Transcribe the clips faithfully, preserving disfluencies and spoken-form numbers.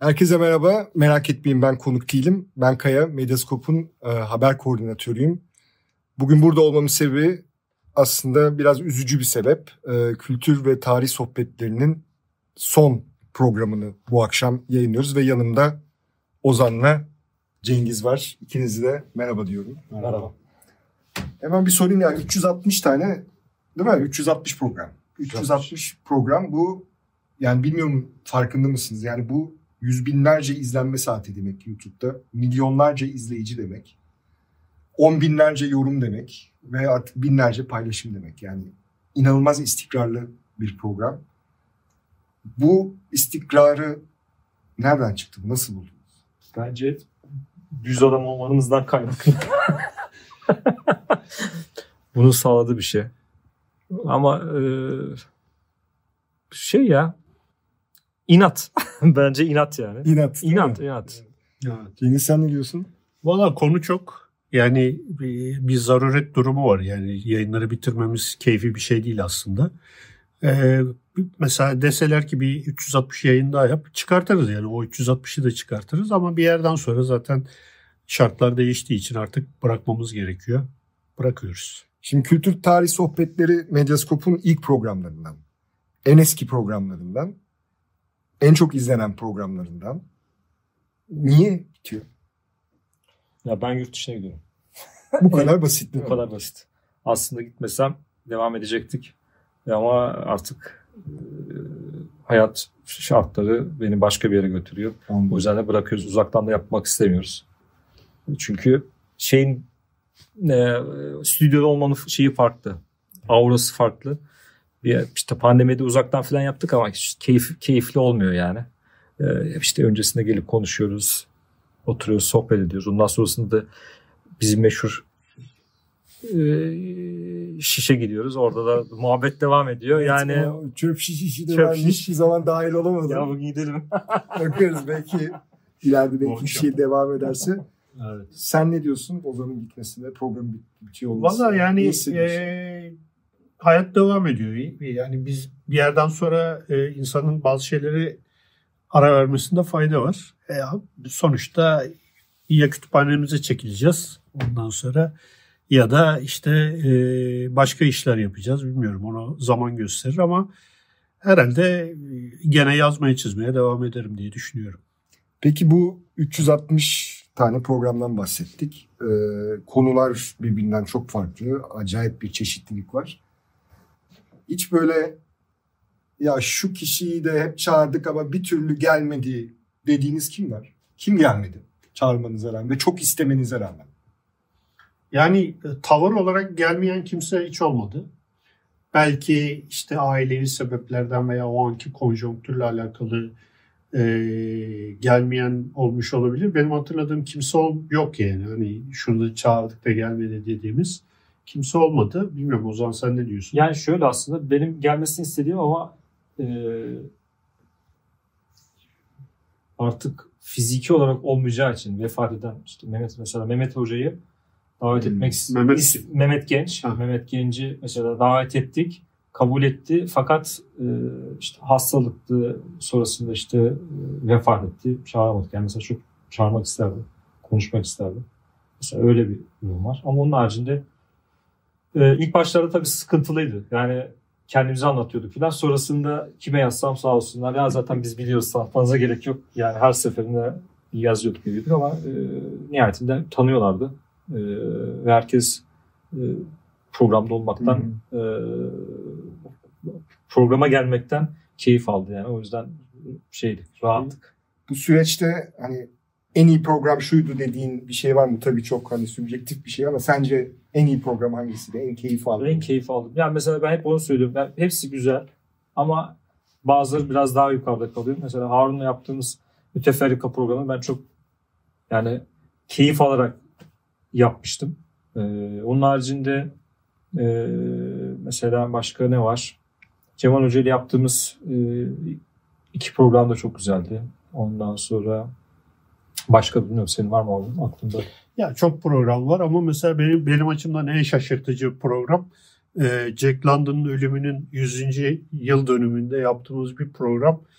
Herkese merhaba. Merak etmeyin, ben konuk değilim. Ben Kaya, Medyascope'un e, haber koordinatörüyüm. Bugün burada olmamın sebebi aslında biraz üzücü bir sebep. E, kültür ve tarih sohbetlerinin son programını bu akşam yayınlıyoruz ve yanımda Ozan'la Cengiz var. İkinize de merhaba diyorum. Merhaba. Hemen bir sorayım ya, üç yüz altmış tane değil mi? üç yüz altmış program. üç yüz altmış program bu, yani bilmiyorum farkında mısınız? Yani bu yüz binlerce izlenme saati demek YouTube'da. Milyonlarca izleyici demek. On binlerce yorum demek. Ve artık binlerce paylaşım demek. Yani inanılmaz istikrarlı bir program. Bu istikrarı nereden çıktı? Nasıl buldunuz? Bence düz adam olmanızdan kaynaklı. Bunu sağladı bir şey. Ama e, şey ya, inat. Bence inat yani. İnat. İnat, inat. Evet. Cengiz, sen ne diyorsun? Valla konu çok. Yani bir, bir zaruret durumu var. Yani yayınları bitirmemiz keyfi bir şey değil aslında. Ee, mesela deseler ki bir üç yüz altmış yayın daha yap, çıkartırız yani. O üç yüz altmışı da çıkartırız ama bir yerden sonra zaten şartlar değiştiği için artık bırakmamız gerekiyor. Bırakıyoruz. Şimdi Kültür Tarih Sohbetleri Medyascope'un ilk programlarından, en eski programlarından, en çok izlenen programlarından. Niye bitiyor? Ya ben yurt dışına gidiyorum. Bu kadar basit değil Bu mi? kadar basit. Aslında gitmesem devam edecektik. Ama artık e, hayat şartları beni başka bir yere götürüyor. Anladım. O yüzden de bırakıyoruz. Uzaktan da yapmak istemiyoruz. Çünkü şeyin e, stüdyoda olmanın şeyi farklı. Aurası farklı. Bir, işte pandemide uzaktan falan yaptık ama hiç keyif, keyifli olmuyor yani. E, işte öncesinde gelip konuşuyoruz. Oturuyoruz, sohbet ediyoruz. Ondan sonrasında da bizim meşhur e, şişe gidiyoruz. Orada da muhabbet devam ediyor. Evet, yani o çöp şişi de çöp ben şiş- hiçbir zaman dahil olamadım. ya bugün gidelim. Bakarız, belki ileride belki bir Olacak. şey devam ederse. Evet. Sen ne diyorsun Ozan'ın gitmesinde, program bit- bitiyor olması? Valla yani Ne hissediyorsun? e, hayat devam ediyor. Yani biz bir yerden sonra e, insanın bazı şeyleri ara vermesinde fayda var. E, sonuçta ya kütüphanemize çekileceğiz ondan sonra ya da işte e, başka işler yapacağız. Bilmiyorum, onu zaman gösterir ama herhalde e, gene yazmaya çizmeye devam ederim diye düşünüyorum. Peki bu üç yüz altmış tane programdan bahsettik. Ee, konular birbirinden çok farklı. Acayip bir çeşitlilik var. Hiç böyle ya şu kişiyi de hep çağırdık ama bir türlü gelmedi dediğiniz kim var? Kim gelmedi çağırmanıza rağmen ve çok istemenize rağmen? Yani e, tavır olarak gelmeyen kimse hiç olmadı. Belki işte ailevi sebeplerden veya o anki konjonktürle alakalı e, gelmeyen olmuş olabilir. Benim hatırladığım kimse ol, yok yani. Hani şunu çağırdık da gelmedi dediğimiz kimse olmadı. Bilmiyorum, Ozan sen ne diyorsun? Yani şöyle, aslında benim gelmesini istediğim ama e, artık fiziki olarak olmayacağı için vefat eden işte Mehmet, mesela Mehmet Hoca'yı davet Hmm. etmek Mehmet- is- Mehmet Genç. Ha. Mehmet Genç'i mesela davet ettik. Kabul etti. Fakat e, işte hastalıktı. Sonrasında işte e, vefat etti. Çağırmadık. Yani mesela çok çağırmak isterdi. Konuşmak isterdi. Mesela öyle bir durum var. Ama onun haricinde e, ilk başlarda tabii sıkıntılıydı. Yani kendimizi anlatıyorduk falan. Sonrasında kime yazsam sağ olsunlar. Ya zaten biz biliyoruz, tanıtmanıza gerek yok. Yani her seferinde yazıyorduk ediyorduk ama e, nihayetinde tanıyorlardı. E, ve herkes e, programda olmaktan, e, programa gelmekten keyif aldı yani. O yüzden şeydi, rahattık. Bu süreçte hani en iyi program şuydu dediğin bir şey var mı? Tabii çok hani subjektif bir şey ama sence en iyi program hangisiydi? En keyif aldın? En keyif aldım. Yani mesela ben hep onu söylüyorum. Yani hepsi güzel ama bazıları biraz daha yukarıda kalıyor. Mesela Harun'la yaptığımız Müteferrika programı ben çok yani keyif alarak yapmıştım. Ee, onun haricinde e, mesela başka ne var? Cemal Hoca ile yaptığımız e, iki program da çok güzeldi. Ondan sonra başka bilmiyorum, senin var mı oğlum aklında? Ya çok program var ama mesela benim benim açımdan en şaşırtıcı program e, Jack London'ın ölümünün yüzüncü yıl dönümünde yaptığımız bir program.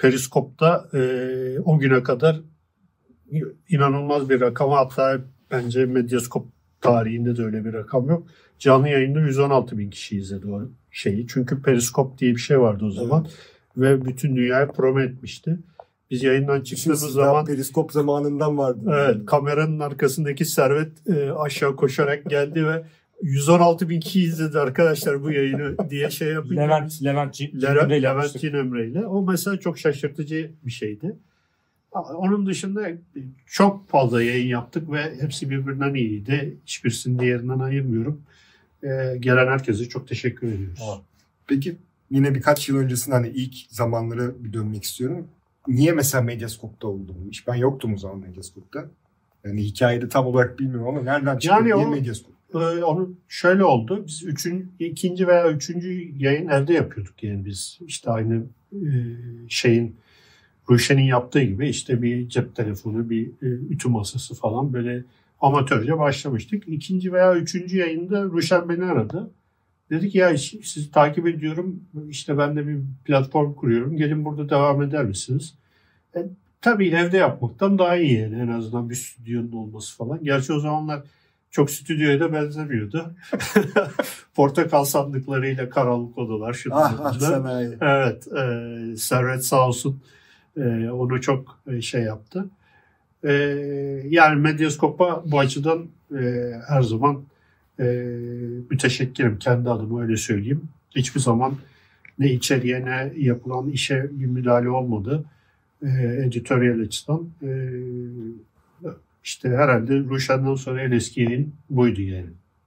Periskop'ta e, o güne kadar inanılmaz bir rakam, hatta bence Medyaskop tarihinde de öyle bir rakam yok. Canlı yayında yüz on altı bin kişi izledi o şeyi. Çünkü Periskop diye bir şey vardı o zaman. Evet. Ve bütün dünyaya promo etmişti. Biz yayından çıktığımız Şimdi zaman Periskop zamanından vardı. Evet, yani. Kameranın arkasındaki Servet e, aşağı koşarak geldi ve yüz on altı bin kişi izledi arkadaşlar bu yayını diye şey yapıyor. Levent Levent Levent, Levent Cinemre'yle. O mesela çok şaşırtıcı bir şeydi. Onun dışında çok fazla yayın yaptık ve hepsi birbirinden iyiydi. Hiçbirisini diğerinden ayırmıyorum. Ee, gelen herkese çok teşekkür ediyoruz. Peki yine birkaç yıl öncesinde hani ilk zamanlara bir dönmek istiyorum. Niye mesela Medyaskop'ta oldu bu iş? Ben yoktum o zaman Medyaskop'ta. Yani hikayede tam olarak bilmiyorum ama nereden çıktı? Yani niye o, Medyaskop? E, onu şöyle oldu. Biz üçün, ikinci veya üçüncü yayın evde yapıyorduk yani biz. İşte aynı e, şeyin Ruşen'in yaptığı gibi işte bir cep telefonu, bir e, ütü masası falan böyle amatörce başlamıştık. İkinci veya üçüncü yayında Ruşen beni aradı. Dedi ki ya sizi takip ediyorum. İşte ben de bir platform kuruyorum. Gelin burada devam eder misiniz? E, tabii evde yapmaktan daha iyi yani. En azından bir stüdyonun olması falan. Gerçi o zamanlar çok stüdyoya da benzemiyordu. Portakal sandıklarıyla karanlık odalar. Ah, ah sanayi. Evet. E, Servet sağ olsun. E, onu çok e, şey yaptı. E, yani Medyaskop'a bu açıdan e, her zaman e, müteşekkirim. Kendi adıma öyle söyleyeyim. Hiçbir zaman ne içeriye ne yapılan işe bir müdahale olmadı. E, editoryal açıdan. E, işte herhalde Ruşen'den sonra en eski yayın buydu yani.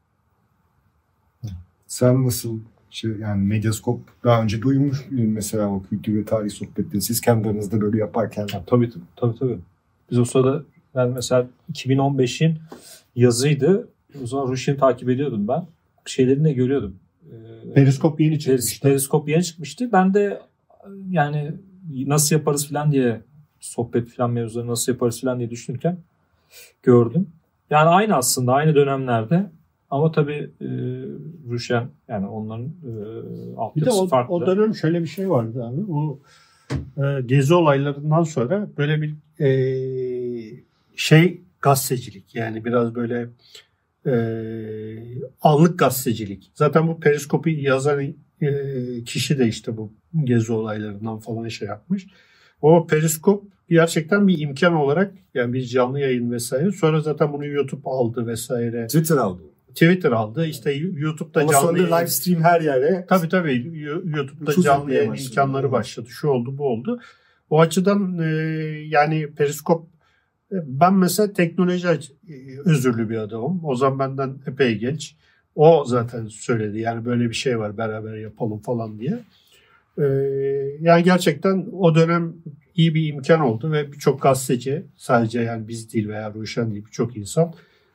Sen nasıl şey, yani Medyaskop daha önce duymuş muydun mesela o kültür ve tarih sohbetleri siz kendi aranızda böyle yaparken? Ya, tabii tabii tabii. Biz o sırada ben mesela iki bin on beşin yazıydı. O zaman Ruşen'i takip ediyordum ben. Şeylerini de görüyordum. Periskop yeni çıkmıştı. Periskop yeni çıkmıştı. Ben de yani nasıl yaparız falan diye sohbet falan mevzuları nasıl yaparız falan diye düşünürken gördüm. Yani aynı aslında aynı dönemlerde ama tabii e, Ruşen yani onların e, altyapısı farklı. Bir de o, o dönem şöyle bir şey vardı abi. O e, gezi olaylarından sonra böyle bir e, şey gazetecilik yani biraz böyle e, anlık gazetecilik. Zaten bu Periskop'u yazan e, kişi de işte bu gezi olaylarından falan şey yapmış. O Periskop gerçekten bir imkan olarak yani bir canlı yayın vesaire. Sonra zaten bunu YouTube aldı vesaire. Twitter aldı. Twitter aldı. İşte YouTube'da ama canlı yayın. live stream her yere. Tabii tabii. YouTube'da Şu canlı yayın başladı. imkanları başladı. Şu oldu bu oldu. O açıdan e, yani Periskop ben mesela teknoloji özürlü bir adamım. O zaman benden epey genç. O zaten söyledi. Yani böyle bir şey var beraber yapalım falan diye. E, yani gerçekten o dönem iyi bir imkan oldu ve birçok gazeteci sadece yani biz değil veya Ruşen değil birçok insan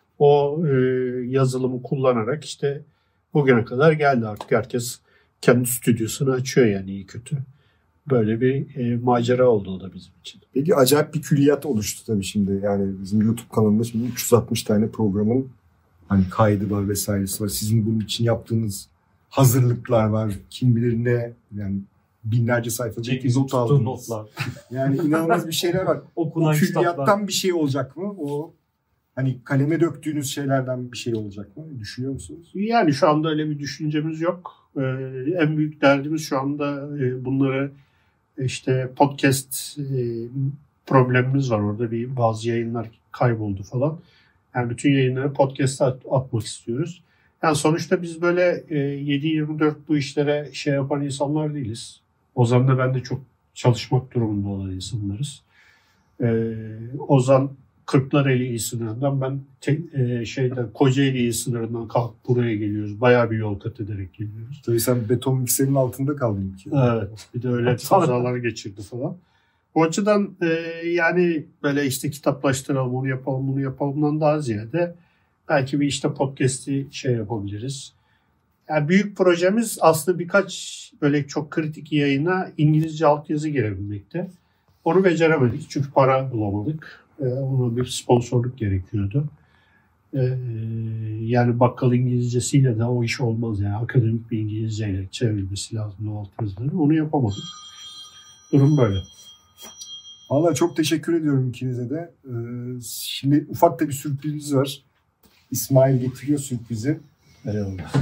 o e, yazılımı kullanarak işte bugüne kadar geldi. Artık herkes kendi stüdyosunu açıyor yani iyi kötü. Böyle bir e, macera oldu o da bizim için. Peki acayip bir külliyat oluştu tabii şimdi. Yani bizim YouTube kanalımızda şimdi üç yüz altmış tane programın hani kaydı var vesairesi var. Sizin bunun için yaptığınız hazırlıklar var. Kim bilir ne yani binlerce sayfadaki not aldınız. Notlar. Yani inanılmaz bir şeyler var. Okunan o külliyattan bir şey olacak mı? O hani kaleme döktüğünüz şeylerden bir şey olacak mı? Düşünüyor musunuz? Yani şu anda öyle bir düşüncemiz yok. Ee, en büyük derdimiz şu anda e, bunları işte podcast e, problemimiz var. Orada bir bazı yayınlar kayboldu falan. Yani bütün yayınları podcast'a at, atmak istiyoruz. Yani sonuçta biz böyle e, yedi yirmi dört bu işlere şey yapan insanlar değiliz. Ozan da ben de çok çalışmak durumunda olan insanlarız. Ee, Ozan Kırklareli il sınırından ben te, e, şeyden Kocaeli il sınırından kalkıp buraya geliyoruz. Bayağı bir yol kat ederek geliyoruz. Tabii sen beton mikserin altında kaldın ki. Evet. Bir de öyle kazalar geçirdi falan. O açıdan e, yani böyle işte kitaplaştıralım, onu yapalım, bunu yapalımdan daha ziyade belki bir işte podcast'i şey yapabiliriz. Yani büyük projemiz aslında birkaç böyle çok kritik yayına İngilizce altyazı girebilmekte. Onu beceremedik çünkü para bulamadık. Ee, ona bir sponsorluk gerekiyordu. Ee, yani bakkal İngilizcesiyle de o iş olmaz yani. Akademik bir İngilizceyle çevrilmesi lazım o altyazıları. Onu yapamadık. Durum böyle. Vallahi çok teşekkür ediyorum ikinize de. Ee, şimdi ufak da bir sürprizimiz var. İsmail getiriyor sürprizi. Eyvallah.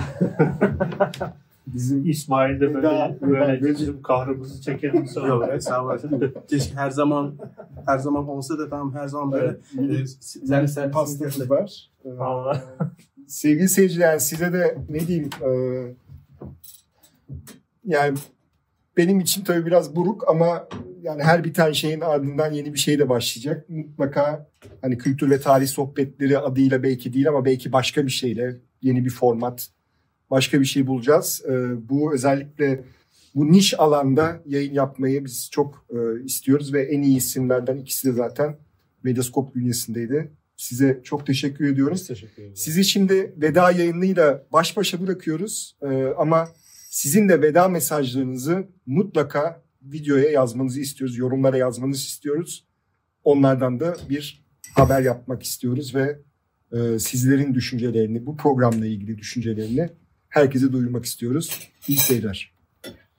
Bizim İsmail de böyle, Daha- böyle daha- bizim kahrımızı çeken insan. Yok, evet, sağ olasın. Keşke her zaman her zaman olsa da tamam her zaman böyle Evet, e, sen sen pastamız var. Ee, Allah. sevgili seyirciler, yani size de ne diyeyim, e, yani benim için tabii biraz buruk ama yani her biten şeyin ardından yeni bir şey de başlayacak. Mutlaka hani kültür ve tarih sohbetleri adıyla belki değil ama belki başka bir şeyle, yeni bir format, başka bir şey bulacağız. Ee, bu özellikle bu niş alanda yayın yapmayı biz çok e, istiyoruz ve en iyi isimlerden ikisi de zaten Medyaskop bünyesindeydi. Size çok teşekkür ediyoruz. Teşekkür ederim. Sizi şimdi veda yayınıyla baş başa bırakıyoruz. Ee, ama sizin de veda mesajlarınızı mutlaka videoya yazmanızı istiyoruz. Yorumlara yazmanızı istiyoruz. Onlardan da bir haber yapmak istiyoruz ve e, sizlerin düşüncelerini, bu programla ilgili düşüncelerini herkese duyurmak istiyoruz. İyi seyirler.